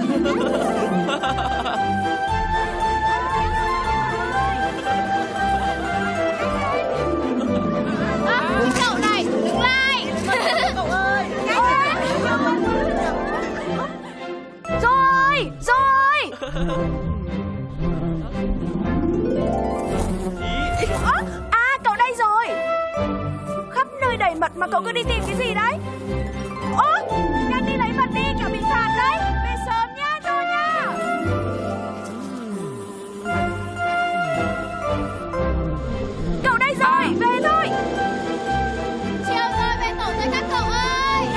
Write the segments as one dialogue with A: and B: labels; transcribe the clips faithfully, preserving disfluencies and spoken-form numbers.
A: Cậu này, dừng lại. Cậu ơi. Rồi, rồi. À, cậu đây rồi. Khắp nơi đầy mật mà cậu cứ đi tìm cái gì đấy? Ố, nhanh đi lấy mật đi, kẻo bị phạt đấy. Về sớm nha, thôi nha. Cậu đây rồi, về thôi. Chiều rồi, về tổ rồi các cậu ơi.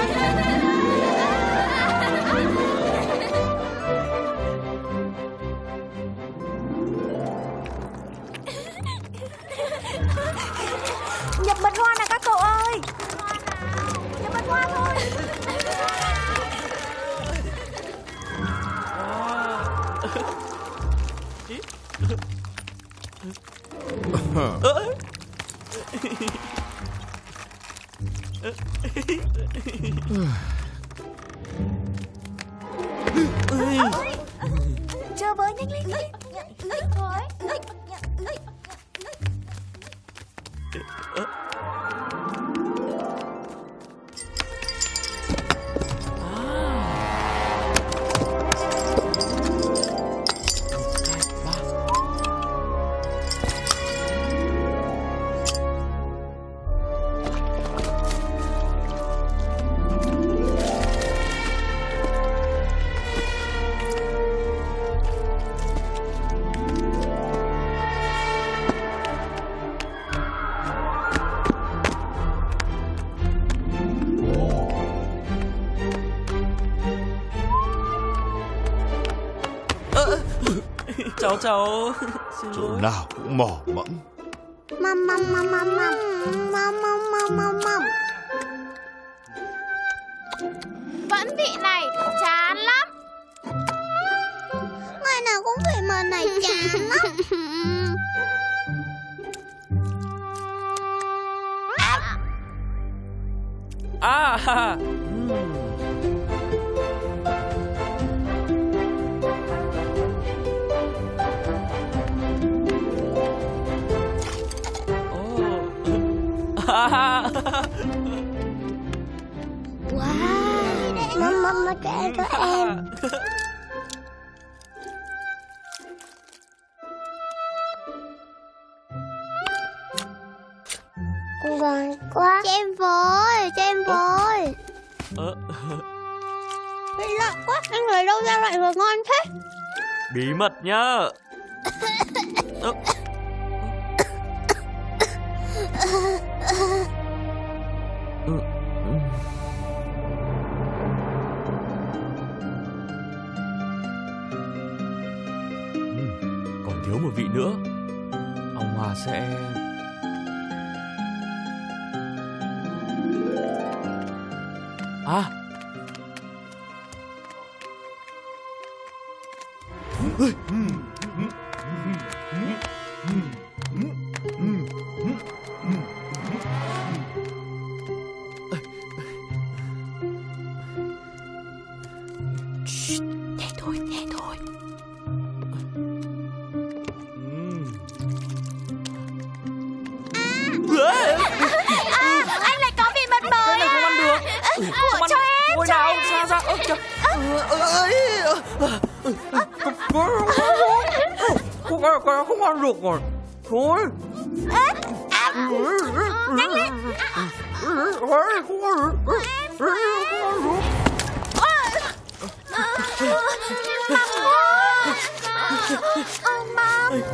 A: Nhập mật hoa nè các cậu ơi. Nhập mật hoa thôi. Chờ với, nhanh lên.
B: Cháu cháu xin
C: Chỗ
B: lỗi.
C: nào cũng mỏ mẫm.
D: Măm măm măm măm măm măm măm măm măm măm.
A: Vẫn vị này, chán lắm.
D: Ngày nào cũng vị mờ này chán lắm.
B: À, ha.
D: Wow, măm măm nó kể của em. Ngon quá. Cho em với, cho em với. Lạ quá, anh người đâu ra loại vừa ngon thế?
B: Bí mật nhá. Ơ. Ừ. Ừ. Còn thiếu một vị nữa. Ông Hòa sẽ... À.
A: Thế thôi, thế thôi. À, anh lại có vị mật mới à?
B: Không ăn được.
A: Của cho em,
B: Ôi
A: cho
B: nào,
A: em.
B: ra ra. Ơ trời. Không ăn, không ăn được rồi. Thôi.
A: Nhanh lên.
B: Không ăn được.
A: Mắm quá. Mắm.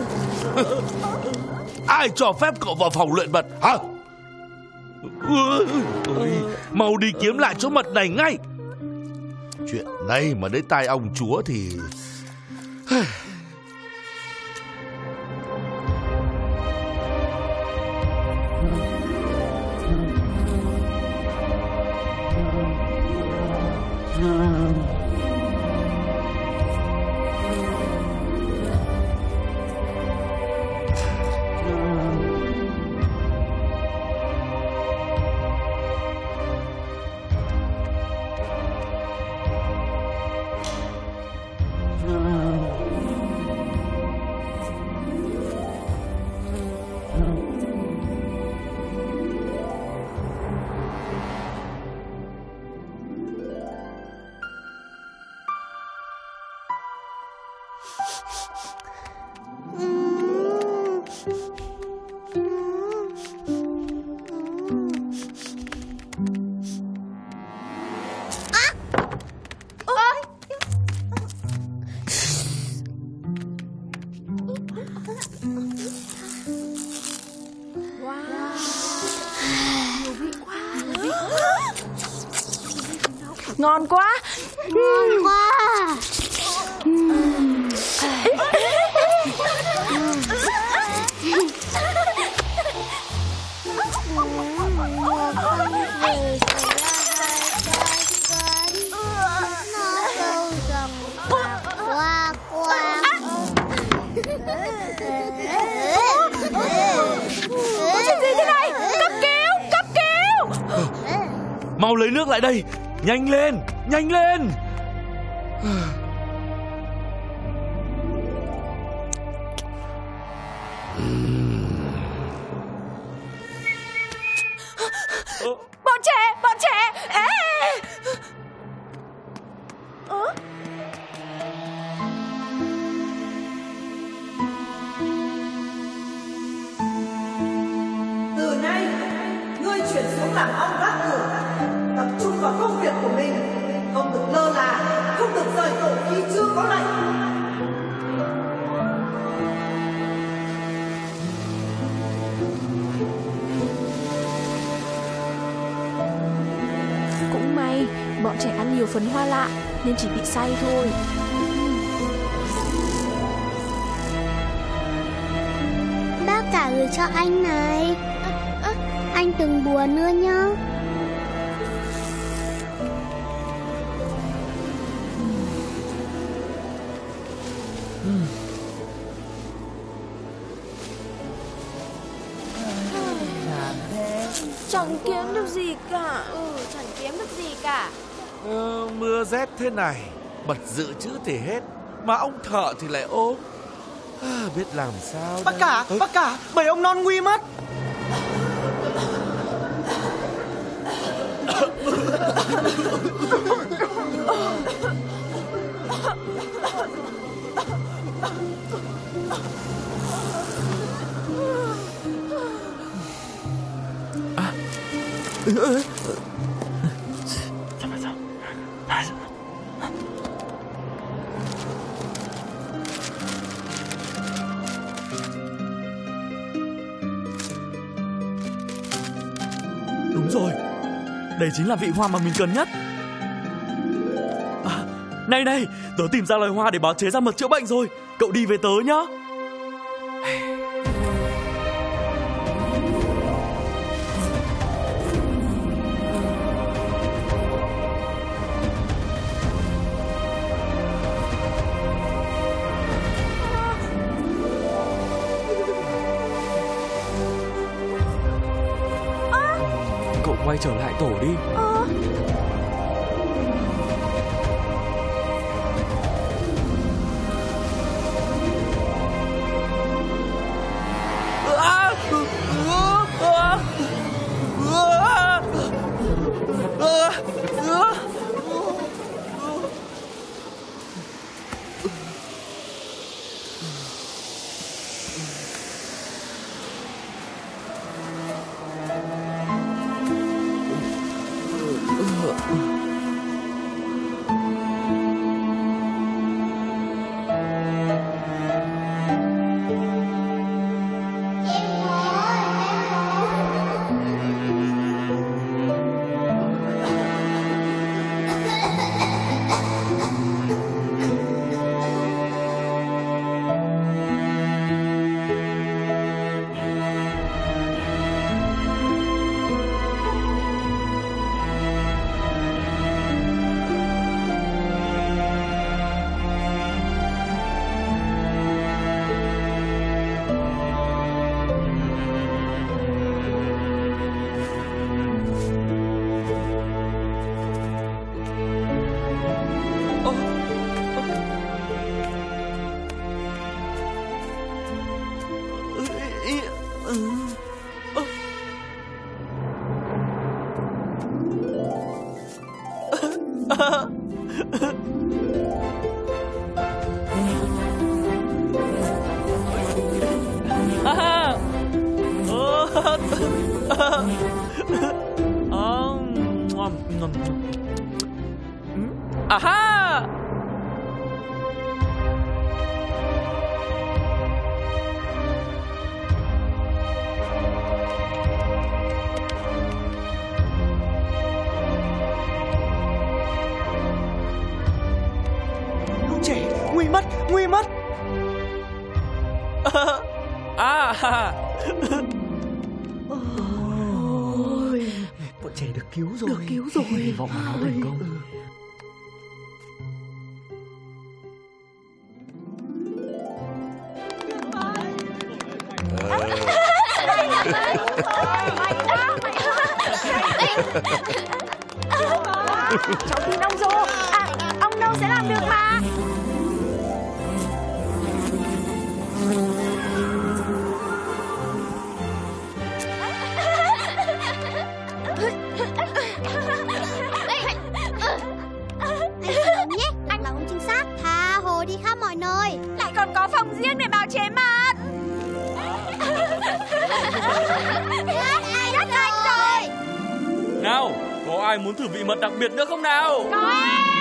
C: Ai cho phép cậu vào phòng luyện mật hả? Ôi, mau đi kiếm lại chỗ mật này ngay. Chuyện này mà đến tai ông chúa thì...
A: Ngon quá.
D: Ngon quá.
A: Có chuyện gì thế này? Cấp cứu, cấp cứu.
B: Mau lấy nước lại đây. Nhanh lên, nhanh lên.
A: Bọn trẻ, bọn trẻ. Ê! Ơ?
E: Từ nay, ngươi chuyển xuống làm ong gác cửa, tập trung vào công việc của mình, không được lơ là, không được rời tổ khi chưa có lệnh.
A: Cũng may, bọn trẻ ăn nhiều phấn hoa lạ nên chỉ bị say thôi.
D: Bác cả gửi cho anh này. Anh đừng buồn nữa nhá.
A: Chẳng kiếm được gì cả. Ừ, chẳng kiếm được gì cả.
C: Ờ, mưa rét thế này, bật dự trữ thì hết, mà ông thợ thì lại ốm. À, biết làm sao
F: Bác
C: đây.
F: cả,
C: Ơ,
F: bác cả, bầy ông non nguy mất.
B: Đúng rồi, đây chính là vị hoa mà mình cần nhất. À, này này, tớ tìm ra loài hoa để báo chế ra mật chữa bệnh rồi. Cậu đi với tớ nhá. Cậu quay trở lại tổ đi.
A: Ờ.
B: Aha!
F: nguy mất.
B: À, à.
F: Ôi, bọn trẻ được cứu rồi.
A: Được cứu rồi.
B: Hy vọng là nó thành công.
A: Cháu tin ông Rô. À, ông đâu sẽ làm được mà.
D: Nhé, anh là ông trinh sát, tha hồ đi khắp mọi nơi.
A: Lại còn có phòng riêng để bào chế mật. Rất anh rồi.
B: Nào, có ai muốn thử vị mật đặc biệt nữa không nào?
A: Có em.